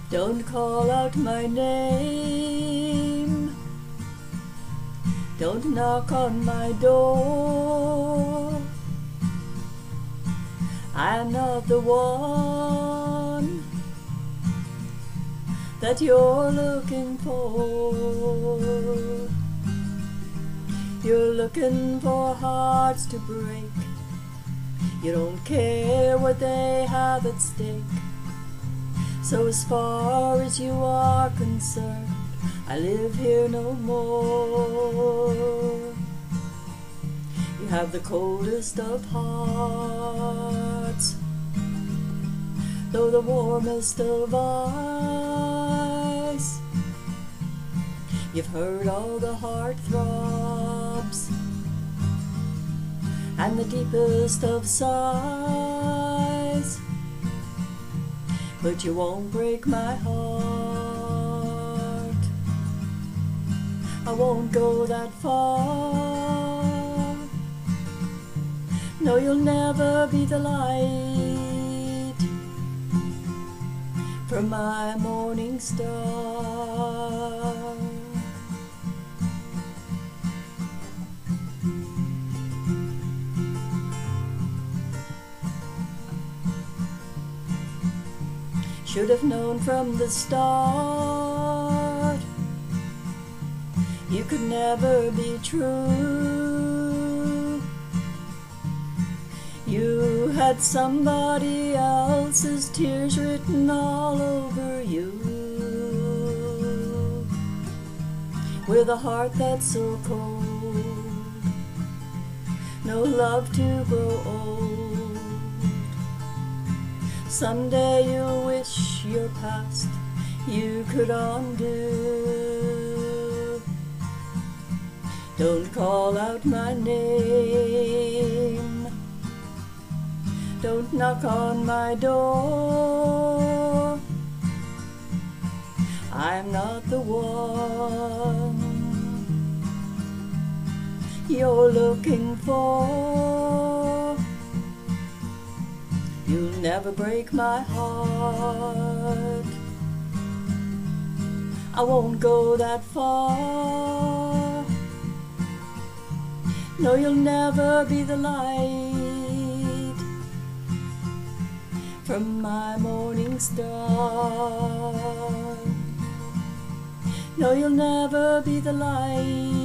Don't call out my name. Don't knock on my door. I'm not the one that you're looking for. You're looking for hearts to break. You don't care what they have at stake. So as far as you are concerned, I live here no more. You have the coldest of hearts, though the warmest of ice. You've heard all the heart throbs and the deepest of sighs, but you won't break my heart. I won't go that far. No, you'll never be the light from my morning star. Should have known from the start you could never be true. You had somebody else's tears written all over you, with a heart that's so cold, no love to grow old. Someday you'll wish your past you could undo. Don't call out my name. Don't knock on my door. I'm not the one you're looking for. You'll never break my heart. I won't go that far. No, you'll never be the light from my morning star. No, you'll never be the light